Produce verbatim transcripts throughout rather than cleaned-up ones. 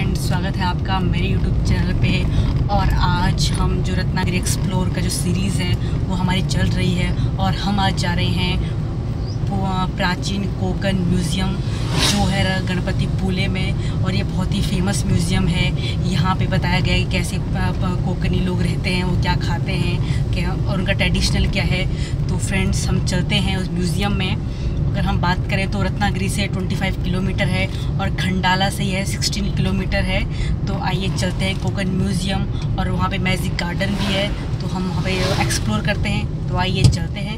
Friend, स्वागत है आपका मेरे यूट्यूब चैनल पे। और आज हम जो रत्नागिरी एक्सप्लोर का जो सीरीज़ है वो हमारी चल रही है और हम आज जा रहे हैं प्राचीन कोकण म्यूज़ियम जो है गणपति पुले में। और ये बहुत ही फेमस म्यूज़ियम है। यहाँ पे बताया गया है कि कैसे कोकणी लोग रहते हैं, वो क्या खाते हैं, क्या और उनका ट्रेडिशनल क्या है। तो फ्रेंड्स, हम चलते हैं उस म्यूज़ियम में। अगर हम बात करें तो रत्नागिरी से पच्चीस किलोमीटर है और खंडाला से यह सोलह किलोमीटर है। तो आइए चलते हैं कोकण म्यूज़ियम, और वहाँ पे मैजिक गार्डन भी है, तो हम वहाँ पे एक्सप्लोर करते हैं। तो आइए चलते हैं।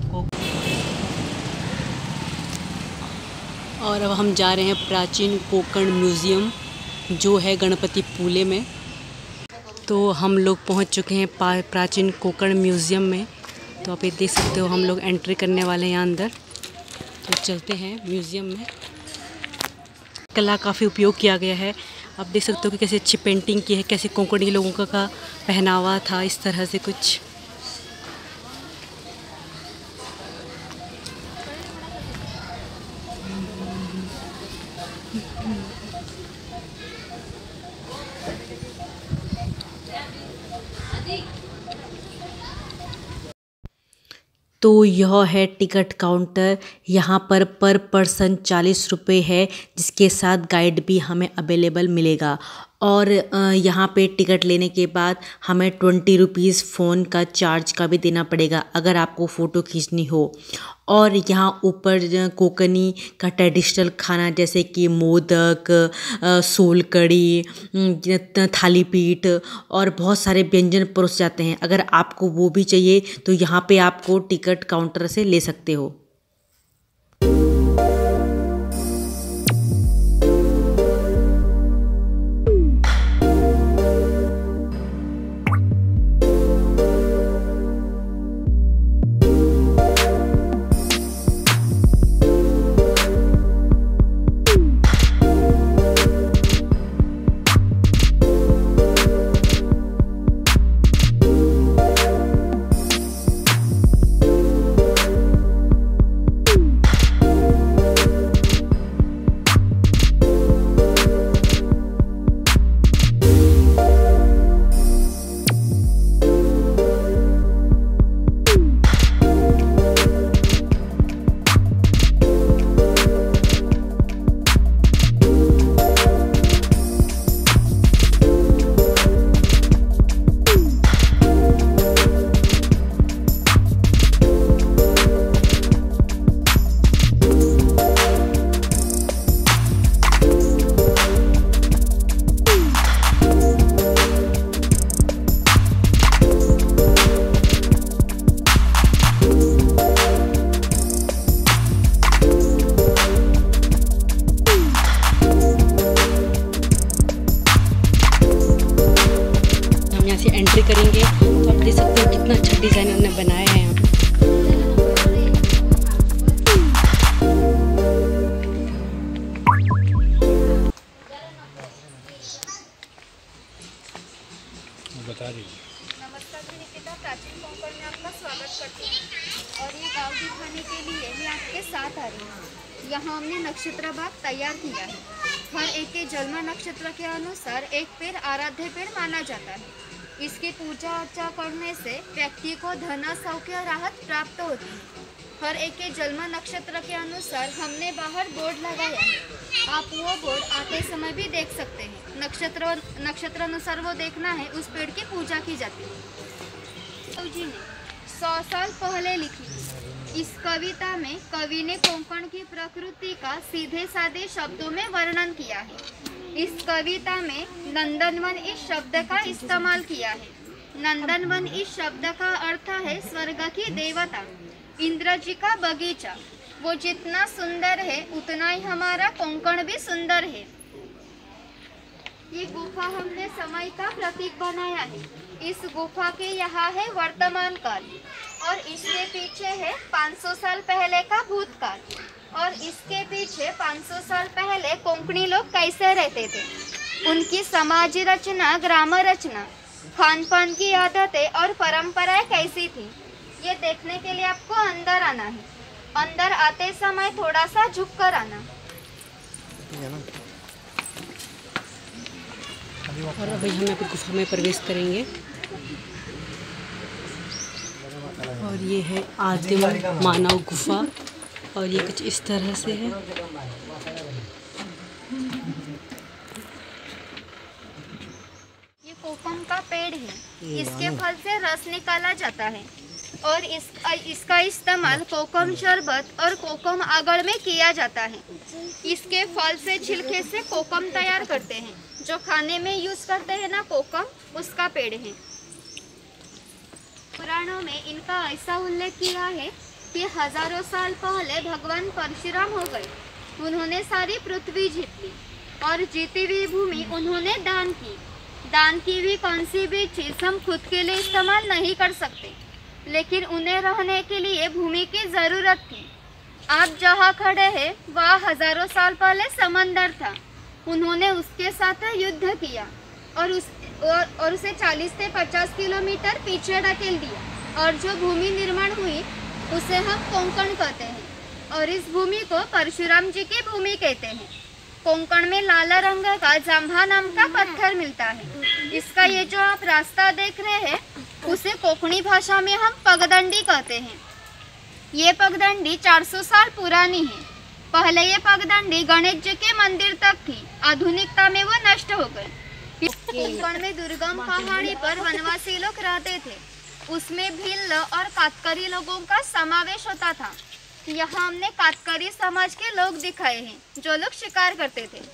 और अब हम जा रहे हैं प्राचीन कोकण म्यूज़ियम जो है गणपति पुले में। तो हम लोग पहुँच चुके हैं प्राचीन कोकण म्यूज़ियम में। तो आप ये देख सकते हो, हम लोग एंट्री करने वाले हैं यहाँ अंदर। तो चलते हैं म्यूज़ियम में। कला काफ़ी उपयोग किया गया है। आप देख सकते हो कि कैसे अच्छी पेंटिंग की है, कैसे कोंकणी लोगों का, का पहनावा था, इस तरह से कुछ। तो यह है टिकट काउंटर। यहाँ पर पर पर्सन चालीस रुपये है, जिसके साथ गाइड भी हमें अवेलेबल मिलेगा। और यहाँ पे टिकट लेने के बाद हमें ट्वेंटी रुपीज़ फ़ोन का चार्ज का भी देना पड़ेगा अगर आपको फ़ोटो खींचनी हो। और यहाँ ऊपर कोकणी का ट्रेडिशनल खाना जैसे कि मोदक, सोलकड़ी, थाली पीठ और बहुत सारे व्यंजन परोसे जाते हैं। अगर आपको वो भी चाहिए तो यहाँ पे आपको टिकट काउंटर से ले सकते हो। एंट्री करेंगे तो आप देख सकते हो कितना अच्छा डिज़ाइन हमने बनाया है यहाँ पे। बता रही नमस्कार, मैं निकिता प्राचीन कोकण में आपका स्वागत करती हूँ। और ये गाँव दिखाने के लिए मैं आपके साथ आ रही हूँ। यहाँ हमने नक्षत्र बाग तैयार किया है। हर एक के जन्म नक्षत्र के अनुसार एक पेड़ आराध्य पेड़ माना जाता है। इसकी पूजा अर्चा करने से व्यक्ति को धन, सौख्य, राहत प्राप्त होती है। हर एक के जन्म नक्षत्र के अनुसार हमने बाहर बोर्ड लगाया है। आप वो बोर्ड आते समय भी देख सकते हैं। नक्षत्र नक्षत्र अनुसार वो देखना है, उस पेड़ की पूजा की जाती है। जी ने सौ साल पहले लिखी इस कविता में कवि ने कोंकण की प्रकृति का सीधे साधे शब्दों में वर्णन किया है। इस कविता में नंदनवन इस शब्द का इस्तेमाल किया है। नंदनवन इस शब्द का अर्थ है स्वर्ग की देवता, इंद्र जी का बगीचा। वो जितना सुंदर है उतना ही हमारा कोंकण भी सुंदर है। ये गुफा हमने समय का प्रतीक बनाया है। इस गुफा के यहाँ है वर्तमान काल और इसके पीछे है पाँच सौ साल पहले का भूतकाल। और इसके पीछे पाँच सौ साल पहले कोंकणी लोग कैसे रहते थे, उनकी समाज रचना, ग्राम रचना, खान पान की आदतें और परंपराएं कैसी थी, ये देखने के लिए आपको अंदर आना है। अंदर आते समय थोड़ा सा झुक कर आना। और अभी हम यहाँ पे गुफा में प्रवेश करेंगे। और ये है आदिम मानव गुफा और ये कुछ इस तरह से है। ये कोकम का पेड़ है, इसके फल से रस निकाला जाता है और इस इसका इस्तेमाल कोकम शरबत और कोकम आगड़ में किया जाता है। इसके फल से छिलके से कोकम तैयार करते हैं, जो खाने में यूज करते हैं ना कोकम, उसका पेड़ है। पुराणों में इनका ऐसा उल्लेख किया है कि हजारों साल पहले भगवान परशुराम हो गए, उन्होंने सारी पृथ्वी जीत ली और जीती हुई भूमि उन्होंने दान की। दान की हुई कौन सी भी चीज हम खुद के लिए इस्तेमाल नहीं कर सकते, लेकिन उन्हें रहने के लिए भूमि की जरूरत थी। आप जहाँ खड़े हैं वह हजारों साल पहले समंदर था, उन्होंने उसके साथ युद्ध किया और उस और, और उसे चालीस से पचास किलोमीटर पीछे ढकेल दिया और जो भूमि निर्माण हुई उसे हम कोंकण कहते हैं और इस भूमि को परशुराम जी की भूमि कहते हैं। कोंकण में लाल रंग का जांभा नाम का पत्थर मिलता है। इसका ये जो आप रास्ता देख रहे हैं उसे कोंकणी भाषा में हम पगडंडी कहते हैं। ये पगडंडी चार सौ साल पुरानी है। पहले ये पगडंडी गणेश जी के मंदिर तक थी, आधुनिकता में वो नष्ट हो गई। कोंकण में दुर्गम पहाड़ी पर वनवासी लोग रहते थे, उसमें भील और कातकरी लोगों का समावेश होता था। यहाँ हमने कातकरी समाज के लोग दिखाए हैं, जो लोग शिकार करते थे।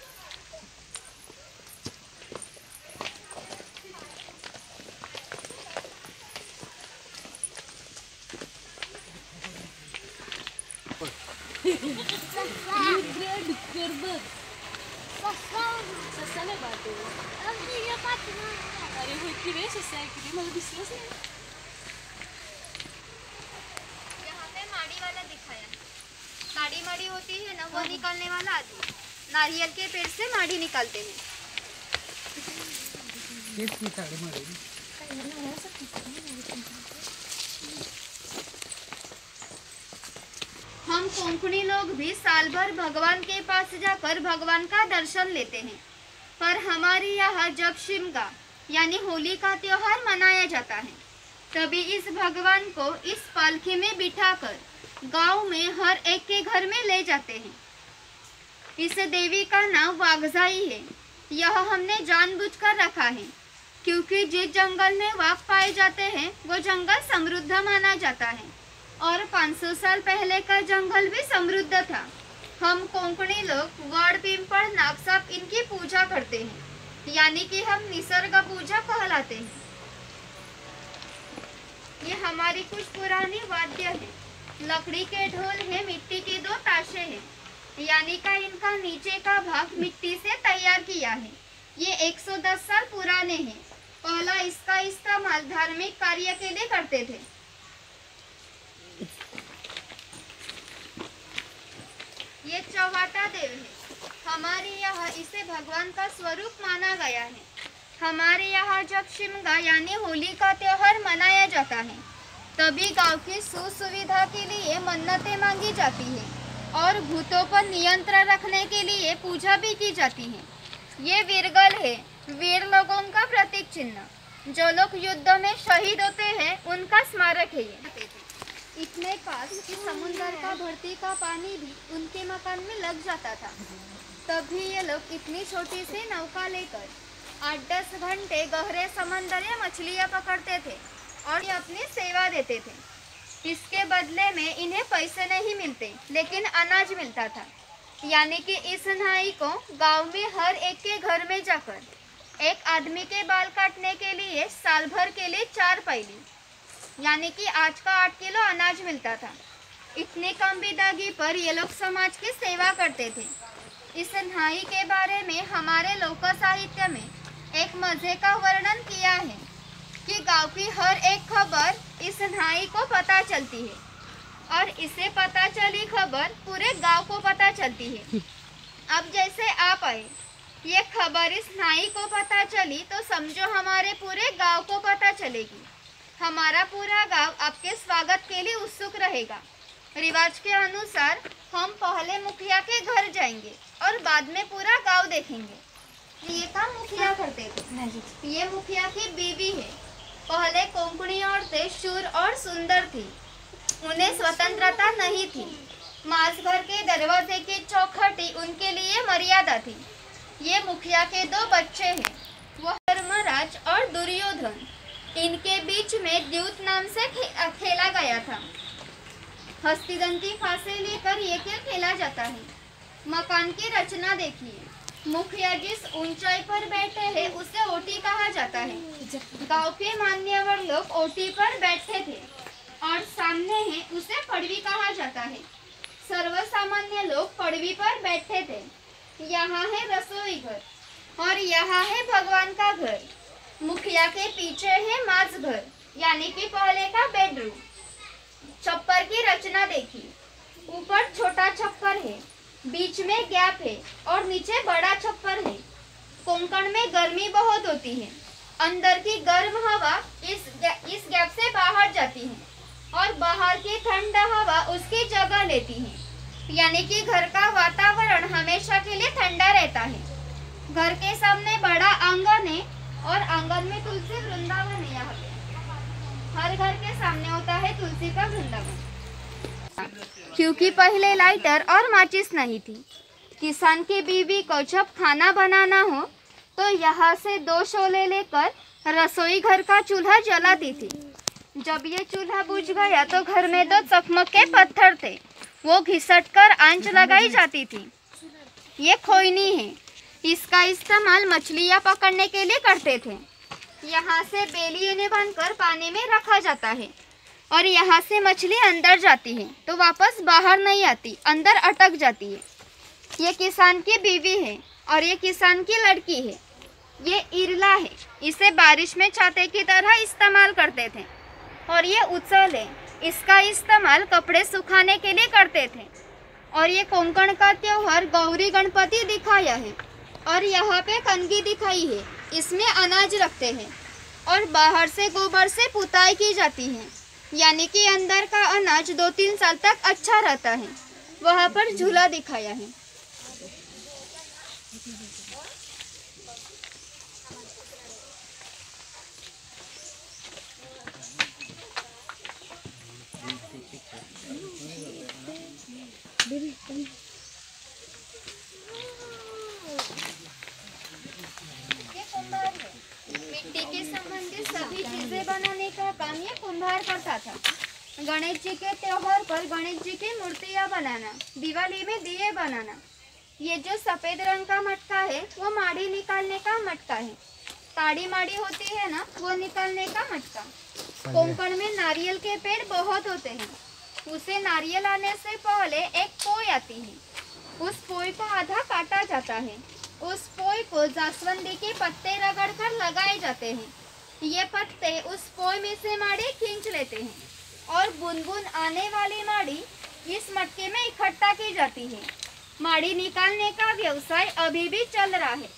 माड़ी माड़ी होती है ना, वो निकालने वाला आदमी नारियल के पेड़ से माड़ी निकालते हैं। हम कोंकणी लोग भी साल भर भगवान के पास जाकर भगवान का दर्शन लेते हैं, पर हमारे यहाँ जब शिमगा यानी होली का त्योहार मनाया जाता है, तभी इस भगवान को इस पालकी में बिठाकर गांव में हर एक के घर में ले जाते हैं। इस देवी का नाम वाघजाई है। यह हमने जानबूझकर रखा है क्योंकि जिस जंगल में वाघ पाए जाते हैं वो जंगल समृद्ध माना जाता है और पाँच सौ साल पहले का जंगल भी समृद्ध था। हम कोंकणी लोग वड़ पिंपल नागसाप इनकी पूजा करते हैं, यानी कि हम निसर्ग पूजा कहलाते हैं। ये हमारी कुछ पुरानी वाद्य है। लकड़ी के ढोल है, मिट्टी की दो ताशे हैं, यानी का इनका नीचे का भाग मिट्टी से तैयार किया है। ये एक सौ दस साल पुराने हैं। पहला इसका इस्तेमाल धार्मिक कार्य के लिए करते थे। ये चौवाटा देव है। हमारे यहाँ इसे भगवान का स्वरूप माना गया है। हमारे यहाँ जब शिमगा यानी होली का त्योहार मनाया जाता है, तभी गांव की सुसुविधा के लिए मन्नतें मांगी जाती है और भूतों पर नियंत्रण रखने के लिए पूजा भी की जाती है। ये वीरगल है, वीर लोगों का प्रतीक चिन्ह। जो लोग युद्ध में शहीद होते हैं उनका स्मारक है ये। इतने पास कि समुद्र का भर्ती का पानी भी उनके मकान में लग जाता था। तभी ये लोग इतनी छोटी सी नौका लेकर आठ दस घंटे गहरे समंदर में मछलियाँ पकड़ते थे और ये अपनी सेवा देते थे। इसके बदले में इन्हें पैसे नहीं मिलते, लेकिन अनाज मिलता था। यानी कि इस नाई को गांव में हर एक के घर में जाकर एक आदमी के बाल काटने के लिए साल भर के लिए चार पैली यानी कि आज का आठ किलो अनाज मिलता था। इतनी कम बिदागी पर ये लोग समाज की सेवा करते थे। इस नाई के बारे में हमारे लोक साहित्य में एक मजे का वर्णन किया है कि गांव की हर एक खबर इस नाई को पता चलती है और इसे पता चली खबर पूरे गांव को पता चलती है। अब जैसे आप आए, ये खबर इस नाई को पता चली तो समझो हमारे पूरे गांव को पता चलेगी। हमारा पूरा गांव आपके स्वागत के लिए उत्सुक रहेगा। रिवाज के अनुसार हम पहले मुखिया के घर जाएंगे और बाद में पूरा गांव देखेंगे। ये काम मुखिया करते थे। ये मुखिया की बीवी है। पहले कोंकणी औरतें शूर और सुंदर थी। उन्हें स्वतंत्रता नहीं थी। मांस घर के दरवाजे की चौखटी उनके लिए मर्यादा थी। ये मुखिया के दो बच्चे हैं, वह धर्मराज और दुर्योधन। इनके बीच में द्यूत नाम से खे, खेला गया था। हस्तिदंती फांसे लेकर ये खेल खेला जाता है। मकान की रचना देखिए। मुखिया जिस ऊंचाई पर बैठे हैं उसे ओटी कहा जाता है। गांव के मान्यवर लोग ओटी पर बैठे थे और सामने है उसे पड़वी कहा जाता है। सर्वसामान्य लोग पड़वी पर बैठे थे। यहाँ है रसोई घर और यहाँ है भगवान का घर। मुखिया के पीछे है मांस घर यानी कि पहले का बेडरूम। छप्पर की रचना देखिए। ऊपर छोटा छप्पर है, बीच में गैप है और नीचे बड़ा छप्पर है। कोंकण में गर्मी बहुत होती है। अंदर की गर्म हवा इस इस गैप से बाहर जाती है और बाहर की ठंड हवा उसकी जगह लेती है, यानी कि घर का वातावरण हमेशा के लिए ठंडा रहता है। घर के सामने बड़ा आंगन है और आंगन में तुलसी वृंदावन है। यहाँ पे हर घर के सामने होता है तुलसी का वृंदावन। क्योंकि पहले लाइटर और माचिस नहीं थी। किसान की बीवी को जब खाना बनाना हो तो यहाँ से दो शोले लेकर रसोई घर का चूल्हा जलाती थी। जब ये चूल्हा बुझ गया तो घर में दो चकमक के पत्थर थे, वो घिसट कर आंच लगाई जाती थी। ये खोइनी है, इसका इस्तेमाल मछलियाँ पकड़ने के लिए करते थे। यहाँ से बेलिए ने बांधकर पानी में रखा जाता है और यहाँ से मछली अंदर जाती है तो वापस बाहर नहीं आती, अंदर अटक जाती है। ये किसान की बीवी है और ये किसान की लड़की है। ये इरला है, इसे बारिश में छाते की तरह इस्तेमाल करते थे। और ये उचल है, इसका इस्तेमाल कपड़े सुखाने के लिए करते थे। और ये कोंकण का त्योहार गौरी गणपति दिखाया है और यहाँ पे कनगी दिखाई है, इसमें अनाज रखते हैं और बाहर से गोबर से पुताई की जाती है, यानी कि अंदर का अनाज दो तीन साल तक अच्छा रहता है। वहाँ पर झूला दिखाया है। मिट्टी के संबंधित सभी चीजें बनाने का काम ये कुम्हार करता था। गणेश जी के त्योहार पर गणेश जी की मूर्तियाँ बनाना, दिवाली में दिए बनाना। ये जो सफेद रंग का मटका है वो माड़ी निकालने का मटका है। ताड़ी माड़ी होती है ना, वो निकालने का मटका। कोंकण में नारियल के पेड़ बहुत होते हैं। उसे नारियल आने से पहले एक पोई आती है, उस पोई को आधा काटा जाता है। उस पोई को जास्वंदी के पत्ते रगड़कर लगाए जाते हैं। ये पत्ते उस पोई में से माड़ी खींच लेते हैं और बुनबुन आने वाली माड़ी इस मटके में इकट्ठा की जाती है। माड़ी निकालने का व्यवसाय अभी भी चल रहा है।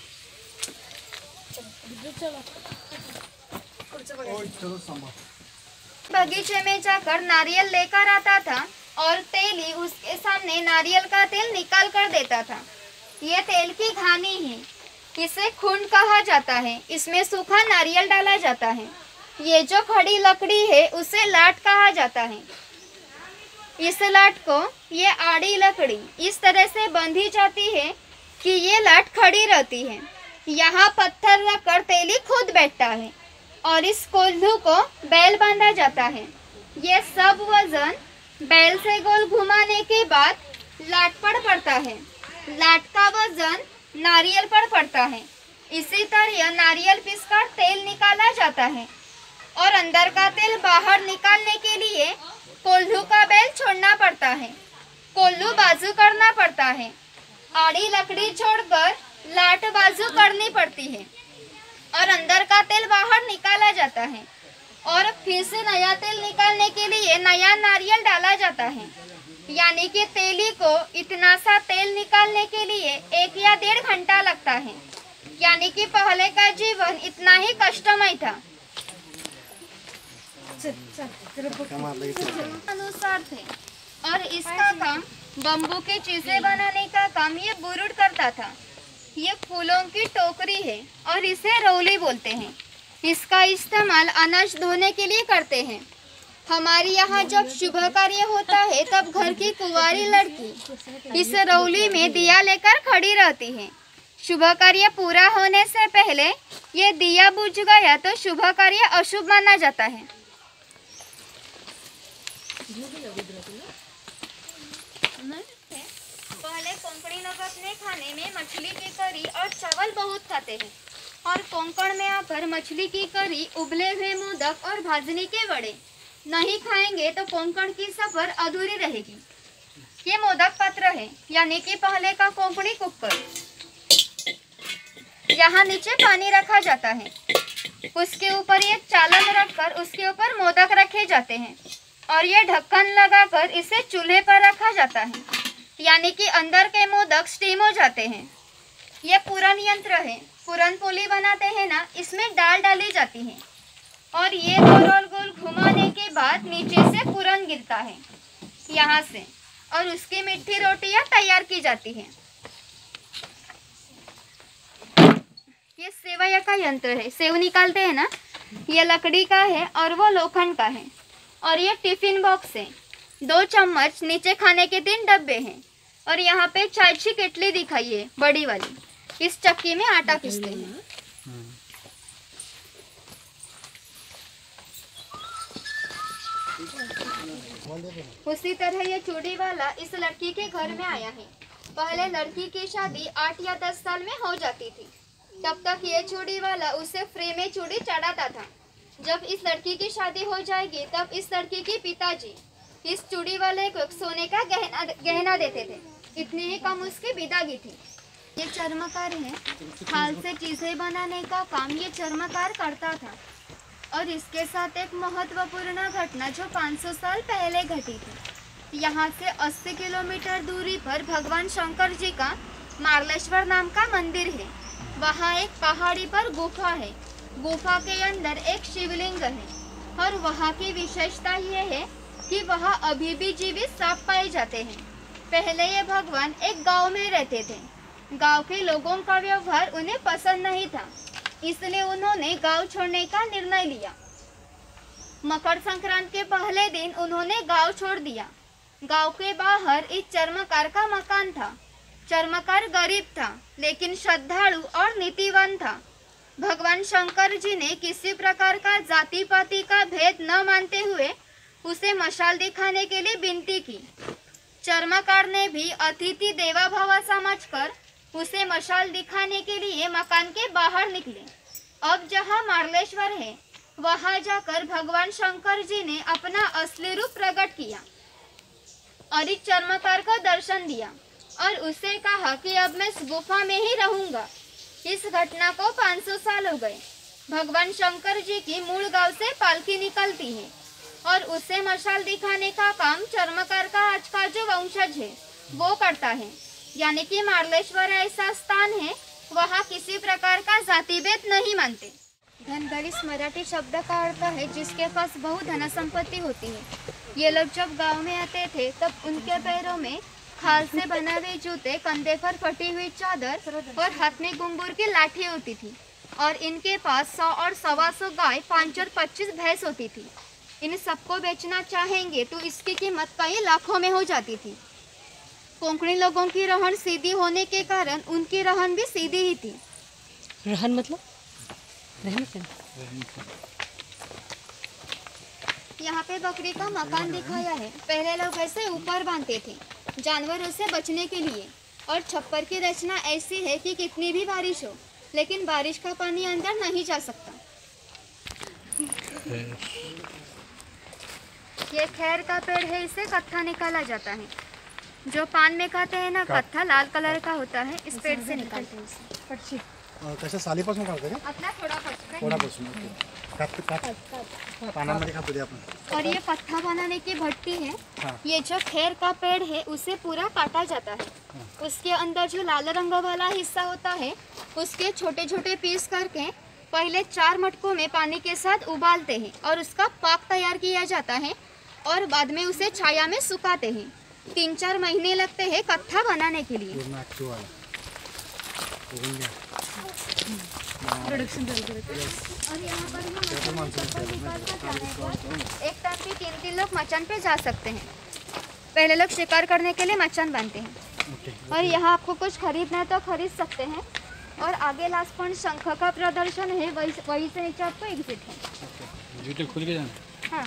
बगीचे में जाकर नारियल लेकर आता था और तेली उसके सामने नारियल का तेल निकाल कर देता था। ये तेल की घानी है, इसे खुंड कहा जाता है। इसमें सूखा नारियल डाला जाता है। ये जो खड़ी लकड़ी है उसे लाट कहा जाता है। इस लाट को ये आड़ी लकड़ी इस तरह से बंधी जाती है कि ये लाट खड़ी रहती है। यहाँ पत्थर रखकर तेली खुद बैठता है और इस कोल्हू को बैल बांधा जाता है। ये सब वजन बैल से गोल घुमाने के बाद लाट पर पड़ता है। लाट का वजन नारियल पर पड़ता है। इसी तरह नारियल पीसकर तेल निकाला जाता है और अंदर का तेल बाहर निकालने के लिए कोल्हू का बैल छोड़ना पड़ता है। कोल्हू बाजू करना पड़ता है। आड़ी लकड़ी छोड़कर लाट बाजू करनी पड़ती है और अंदर का तेल बाहर निकाला जाता है और फिर से नया तेल निकालने के लिए नया नारियल डाला जाता है। यानी कि तेली को इतना सा तेल निकालने के लिए एक या डेढ़ घंटा लगता है। यानी कि पहले का जीवन इतना ही कष्टमय था। अनुसार थे और इसका काम बम्बू की चीजें बनाने का काम ये बुरुड़ करता था। ये फूलों की टोकरी है और इसे रौली बोलते हैं। इसका इस्तेमाल अनाज धोने के लिए करते हैं। हमारे यहाँ जब शुभ कार्य होता है तब घर की कुंवारी लड़की इस रौली में दिया लेकर खड़ी रहती है। शुभ कार्य पूरा होने से पहले ये दिया बुझ गया तो शुभ कार्य अशुभ माना जाता है। पहले कोंकणी लोग अपने खाने में मछली की करी और चावल बहुत खाते हैं और कोंकण में आकर मछली की करी, उबले हुए मोदक और भाजनी के वड़े नहीं खाएंगे तो कोंकण की सफर अधूरी रहेगी। ये मोदक पात्र है, यानी कि पहले का कोंकणी कुकर। यहाँ नीचे पानी रखा जाता है, उसके ऊपर एक चालन रखकर उसके ऊपर मोदक रखे जाते हैं और ये ढक्कन लगाकर इसे चूल्हे पर रखा जाता है, यानी कि अंदर के मोदक स्टीम हो जाते हैं। ये पूरन यंत्र है, पूरन पोली बनाते हैं ना, इसमें दाल डाली जाती है और ये गोल और गोल घुमाने के बाद नीचे से पूरन गिरता है यहाँ से और उसकी मीठी रोटियां तैयार की जाती हैं। ये सेवैया का यंत्र है, सेव निकालते हैं ना, ये लकड़ी का है और वो लोखंड का है। और ये टिफिन बॉक्स है, दो चम्मच, नीचे खाने के तीन डब्बे हैं और यहाँ पे चाय की केटली दिखाई है बड़ी वाली, इस चक्की में आटा पीसते हैं। उसी तरह ये चूड़ी वाला इस लड़की के घर में आया है। पहले लड़की की शादी आठ या दस साल में हो जाती थी, तब तक ये चूड़ी वाला उसे फ्री में चूड़ी चढ़ाता था। जब इस लड़की की शादी हो जाएगी तब इस लड़की के पिताजी इस चूड़ी वाले को सोने का गहना गहना देते थे। इतनी ही कम उसकी विदागी थी। ये चर्मकार है, हाल से चीजें बनाने का काम ये चर्मकार करता था। और इसके साथ एक महत्वपूर्ण घटना जो पाँच सौ साल पहले घटी थी। यहाँ से अस्सी किलोमीटर दूरी पर भगवान शंकर जी का मार्लेश्वर नाम का मंदिर है। वहाँ एक पहाड़ी पर गुफा है, गुफा के अंदर एक शिवलिंग है और वहाँ की विशेषता ये है कि वहाँ अभी भी जीवित सांप पाए जाते हैं। पहले ये भगवान एक गांव में रहते थे। गांव के लोगों का व्यवहार उन्हें पसंद नहीं था, इसलिए उन्होंने गांव छोड़ने का निर्णय लिया। मकर संक्रांति के पहले दिन उन्होंने गांव छोड़ दिया। गांव के बाहर इस चर्मकार का मकान था। चर्मकार गरीब था लेकिन श्रद्धालु और नीतिवान था। भगवान शंकर जी ने किसी प्रकार का जाति पाति का भेद न मानते हुए उसे मशाल दिखाने के लिए विनती की। चर्मकार ने भी अतिथि देवा भव समझकर उसे मशाल दिखाने के लिए मकान के बाहर निकले। अब जहाँ मार्लेश्वर है वहाँ जाकर भगवान शंकर जी ने अपना असली रूप प्रकट किया और इस चर्मकार को दर्शन दिया और उसे कहा कि अब मैं इस गुफा में ही रहूंगा। इस घटना को पाँच सौ साल हो गए। भगवान शंकर जी की मूल गांव से पालकी निकलती है और उसे मशाल दिखाने का काम चर्मकार का आज का जो वंशज है वो करता है। यानी कि मार्लेश्वर ऐसा स्थान है वहाँ किसी प्रकार का जाति भेद नहीं मानते। धनगर इस मराठी शब्द का अर्थ है जिसके पास बहुत धन संपत्ति होती है। ये लोग जब गांव में आते थे तब उनके पैरों में खाल से बने हुए जूते, कंधे पर फटी हुई चादर और हाथ में गुंगूर की लाठी होती थी और इनके पास सौ और सवा सौ गाय, पाँच और पच्चीस भैंस होती थी। इन सबको बेचना चाहेंगे तो इसकी कीमत कई लाखों में हो जाती थी। कोंकणी लोगों की रहन सीधी होने के कारण उनकी रहन भी सीधी ही थी। रहन मतलब रहन से यहाँ पे बकरी का मकान दिखाया है। पहले लोग ऐसे ऊपर बांधते थे जानवरों से बचने के लिए। और छप्पर की रचना ऐसी है कि कितनी भी बारिश हो लेकिन बारिश का पानी अंदर नहीं जा सकता। ये खैर का पेड़ है, इसे कत्था निकाला जाता है। जो पान में खाते हैं ना, कत्था लाल कलर का होता है, इस पेड़ से निकालते हैं उसे। कशा सालीपासून काढतो का? अपना थोड़ा पत्ता थोडापासून काट काट पानामध्ये खातो ते आपण। और ये पत्ता बनाने की भट्टी है। हाँ। ये जो खैर का पेड़ है उसे पूरा काटा जाता है। उसके अंदर जो लाल रंग वाला हिस्सा होता है उसके छोटे छोटे पीस करके पहले चार मटकों में पानी के साथ उबालते हैं और उसका पाक तैयार किया जाता है और बाद में उसे छाया में सुखाते हैं। तीन चार महीने लगते हैं कत्था बनाने के लिए। प्रोडक्शन चल रहा है। और यहाँ पर हम एक टाइम भी तीन तीन लोग मचान पे जा सकते हैं। पहले लोग शिकार करने के लिए मचान बांधते हैं और यहाँ आपको कुछ खरीदना है तो खरीद सकते हैं। और आगे लास्ट पॉइंट शंख का प्रदर्शन है, वही वहीं से नीचे आपको एग्जिट है। जूते खुल के जाना। हाँ,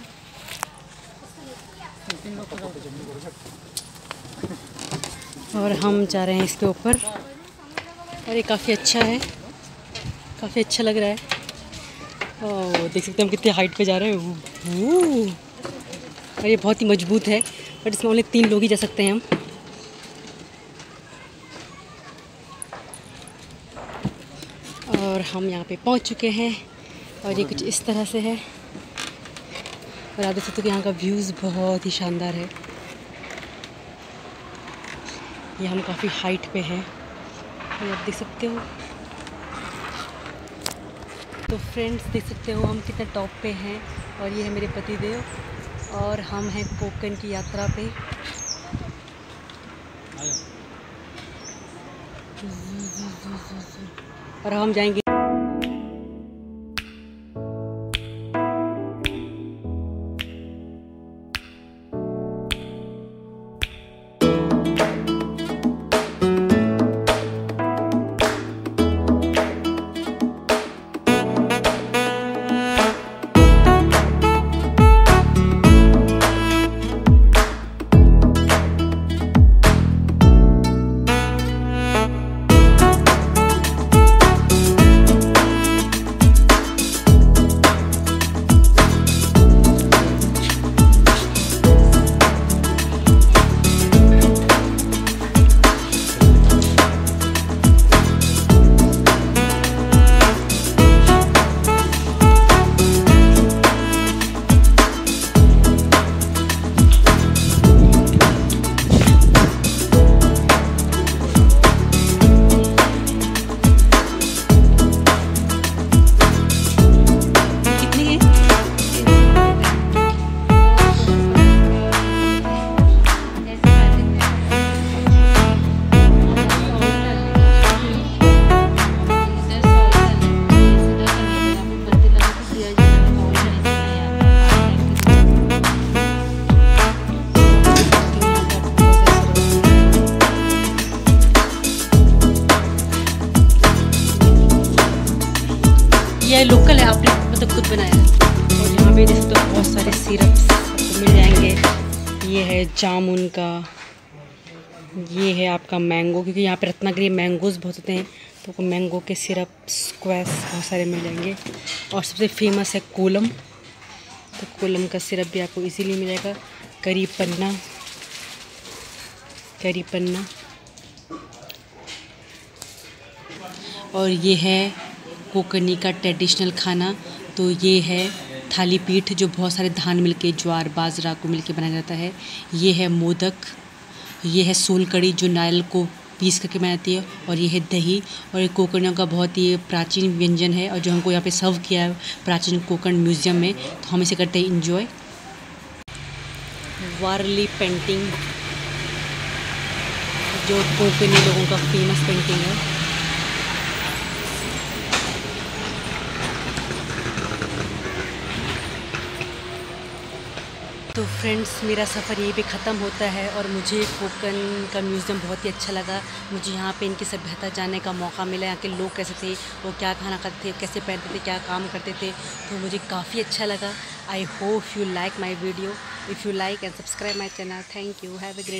और हम जा रहे हैं इसके ऊपर और ये काफ़ी अच्छा है, काफ़ी अच्छा लग रहा है। ओह देख सकते हैं हम कितने हाइट पे जा रहे हैं। ओह, और ये बहुत ही मजबूत है, बट इसमें ओनली तीन लोग ही जा सकते हैं हम। और हम यहाँ पे पहुँच चुके हैं और ये कुछ इस तरह से है। और आप देख सकते हो कि यहाँ का व्यूज़ बहुत ही शानदार है। ये हम काफ़ी हाइट पे हैं, ये आप देख सकते हो। तो फ्रेंड्स देख सकते हो हम कितने टॉप पे हैं। और ये है मेरे पतिदेव और हम हैं कोकन की यात्रा पे। और हम जाएंगे ये लोकल है, आपने मतलब खुद बनाया है। और यहाँ पे जैसे तो बहुत सारे सिरप्स आपको मिल जाएंगे। ये है जामुन का, ये है आपका मैंगो, क्योंकि यहाँ पे रत्नागिरी मैंगोज़ बहुत होते हैं तो आपको मैंगो के सिरप स्क्वैश बहुत सारे मिल जाएंगे। और सबसे फेमस है कोलम, तो कोलम का सिरप भी आपको इजीली मिल जाएगा। करी पन्ना, करी पन्ना। और ये है कोकनी का ट्रेडिशनल खाना, तो ये है थाली पीठ जो बहुत सारे धान मिलके, ज्वार बाजरा को मिलके बनाया जाता है। ये है मोदक, ये है सोल कड़ी जो नारियल को पीस करके बनाई जाती है। और ये है दही। और ये कोकनियों का बहुत ही प्राचीन व्यंजन है और जो हमको यहाँ पे सर्व किया है प्राचीन कोकण म्यूज़ियम में, तो हम इसे करते हैं इंजॉय। वारली पेंटिंग जो कोकनी लोगों का फेमस पेंटिंग है। तो फ्रेंड्स मेरा सफ़र यहीं पे ख़त्म होता है और मुझे कोकन का म्यूज़ियम बहुत ही अच्छा लगा। मुझे यहाँ पे इनकी सभ्यता जानने का मौका मिला, यहाँ के लोग कैसे थे, वो क्या खाना खाते थे, कैसे पहनते थे, क्या काम करते थे, तो मुझे काफ़ी अच्छा लगा। I hope you like my video. If you like and subscribe my channel. Thank you. Have a great